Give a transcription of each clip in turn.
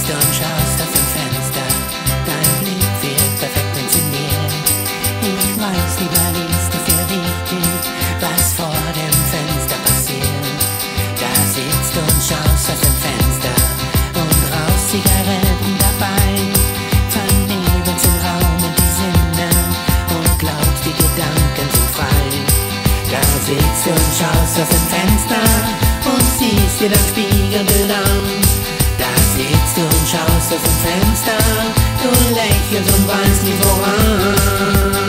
sitzt und schaust aus dem Fenster, dein Blick wird perfekt inszeniert. Ich weiß, überliest ist dir wichtig, was vor dem Fenster passiert. Da sitzt und schaust aus dem Fenster und rauchst Zigaretten dabei. Vernebelst den Raum und die Sinne und glaubst, die Gedanken sind frei. Da sitzt und schaust aus dem Fenster und siehst dir dein Spiegelbild an. Da sitzt du und schaust aus dem Fenster, du lächelst und weißt nicht woran.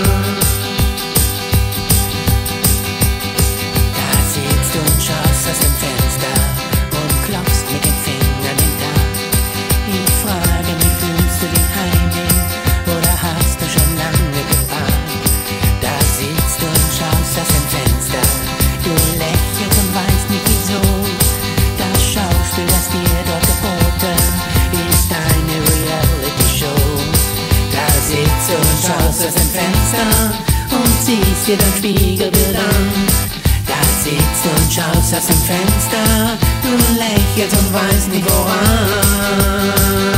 Da sitzt du und schaust aus dem Fenster und klopfst mit den Fingern im Dach. Ich frage mich, fühlst du dich heimlich oder hast du schon lange gewartet? Da sitzt du und schaust aus dem Fenster, du lächelst und weißt nicht wieso. Das Schauspiel, das dir dort geboten, ist eine Reality-Show. Da sitzt du und schaust aus dem Fenster und siehst dir dein Spiegelbild an. Da sitzt du und schaust aus dem Fenster, du lächelst und weißt nicht woran.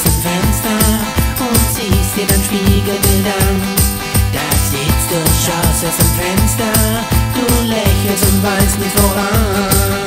dem Fenster und siehst dir dein Spiegelbild an. Da sitzt du, schaust aus dem Fenster, du lächelst und weißt nicht woran.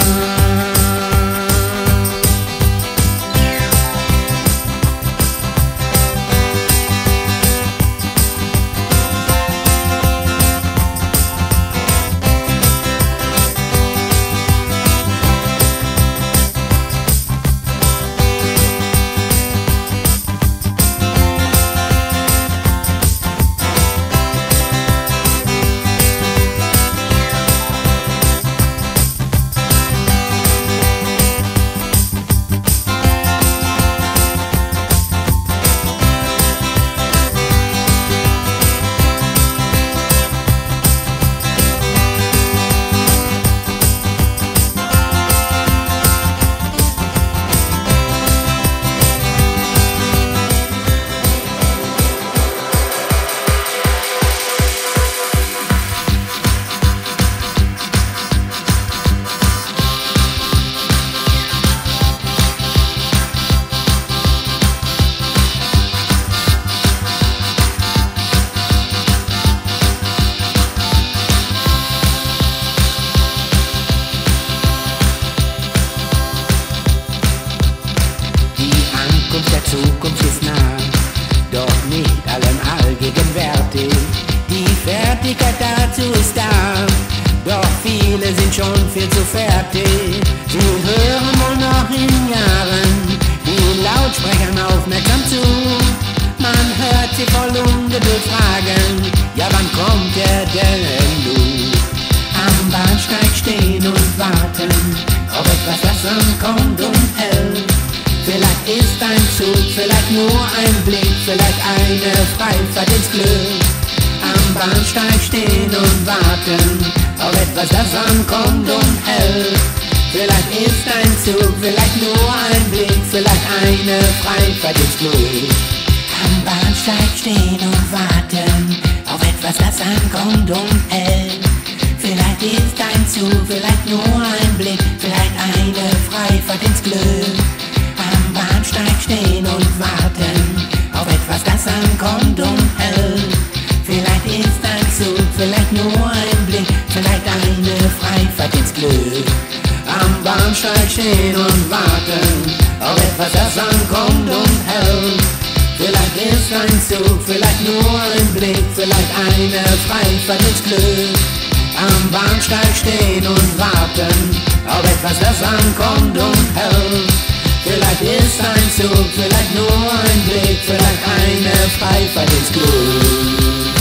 Zukunft ist nah, doch nicht allem allgegenwärtig. Die Fertigkeit dazu ist da, doch viele sind schon viel zu fertig. Sie hören wohl noch in Jahren die Lautsprechern aufmerksam zu. Man hört sie voll Ungeduld fragen, ja wann kommt der denn nun? Am Bahnsteig stehen und warten, ob etwas das ankommt und hält. Vielleicht ist ein Zug, vielleicht nur ein Blick, vielleicht eine Freifahrt ins Glueck. Am Bahnsteig stehen und warten auf etwas, das ankommt und hält. Vielleicht ist ein Zug, vielleicht nur ein Blick, vielleicht eine Freifahrt ins Glueck. Am Bahnsteig stehen und warten auf etwas, das ankommt und hält. Vielleicht ist ein Zug, vielleicht nur ein Blick, vielleicht eine Freifahrt ins Glueck. Am Bahnsteig stehen und warten auf etwas, das ankommt und hält. Vielleicht ist ein Zug, vielleicht nur ein Blick, vielleicht eine Freifahrt ins Glueck. Am Bahnsteig stehen und warten auf etwas, das ankommt und hält. Vielleicht ist ein Zug, vielleicht nur ein Blick, vielleicht eine Freifahrt ins Glueck. Am Bahnsteig stehen und warten auf etwas, das ankommt und hält. Vielleicht ist ein Zug, vielleicht nur ein Blick, vielleicht eine Freifahrt ins Glueck.